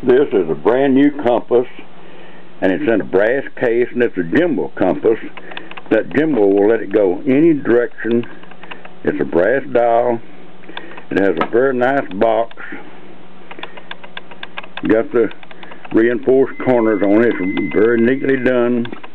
This is a brand new compass, and it's in a brass case, and it's a gimbal compass. That gimbal will let it go any direction. It's a brass dial. It has a very nice box. Got the reinforced corners on it. It's very neatly done.